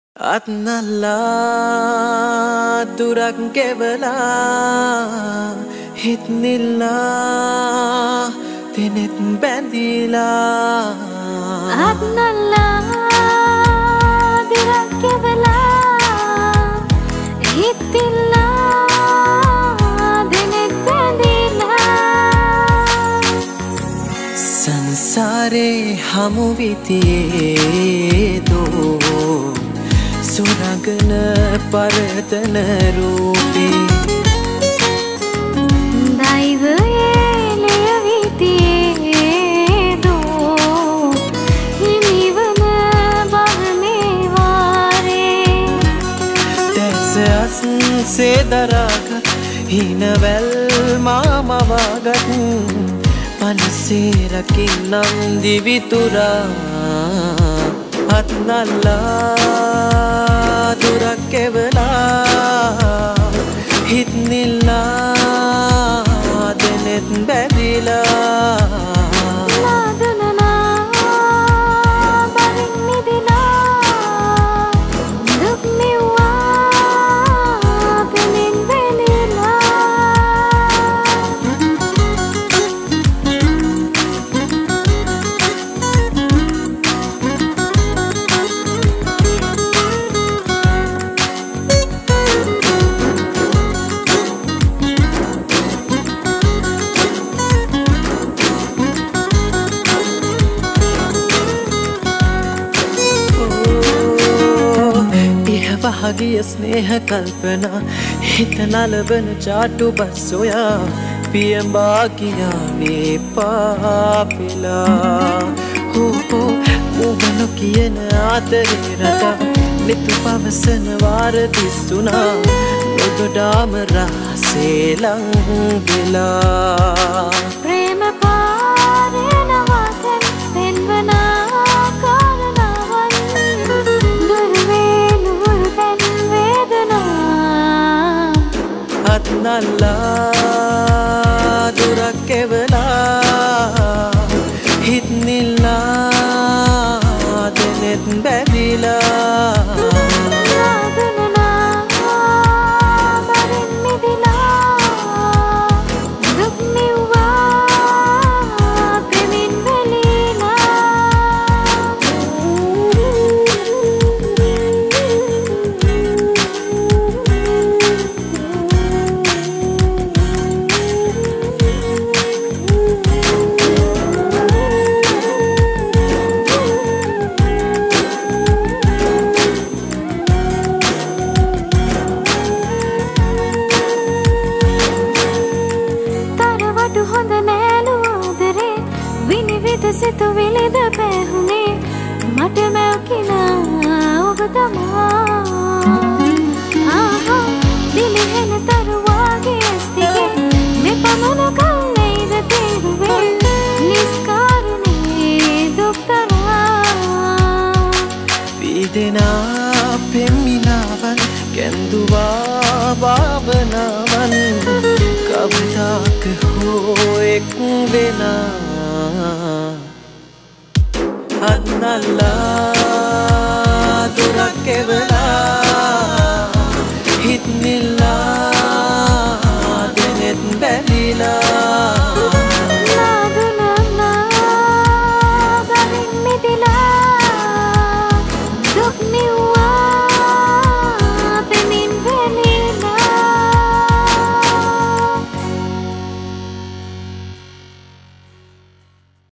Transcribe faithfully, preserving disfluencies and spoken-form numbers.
අත්නල්ලා දුරක් ගෙවලා හිත්නිල්ලා තෙනෙත් බැඳිලා අත්නල්ලා දුරක් ගෙවලා හිත්නිල්ලා තෙනෙත් බැඳිලා සංසාරේ හමු විතියේ දෝ සුරගන පරතන රූපේ දෛවයේ ලියවිතියේ දෝ හිමිවන බවමේ වාරේ දැස අස්සේ දරාගත් හිනවැල් මාමවාගත් පනසේ රකින්නම් දිවිතුරා අත්නල්ලා දුරක් ගෙවලා හිත්නිල්ලා දෙනෙත් බැඳිලා නාදනනා බරින් මිදිලා දුක් මෙව්වා පෙමින් වෙලිලා වහගිය ස්නේහ කල්පනා හිත නලවන චාටු බස් සොයා පියඹා ගියා මේ පාපෙලා හෝ හෝ මුවන කියන ආදරේ රටා නිතු පවසන වාර දිස්සුනා නොදොඩාම රාසේ ලං වෙලා ප්‍රේම පාරේ නවතන් පෙන්වනා අත්නල්ලා දුරක් ගෙවලා හිත්නිල්ලා දෙනෙත් බැඳිලා හොඳ නෑලු ආදරේ විනිවිද සිත විලිද පැහුනේ මට මැවකිනා ඔබ තමා ආහා දිලිහෙන තරුවාගේ ඇස්තිගේ මෙ පමණ කල්ලෙයිද තේරුවේ නිස්කාරණේ දුක්තරා පීදෙනා පෙම්මිනාවන් කැන්දුවා භාවනාවන් කවදාක හෝ එක් වෙනා අත්නල්ලා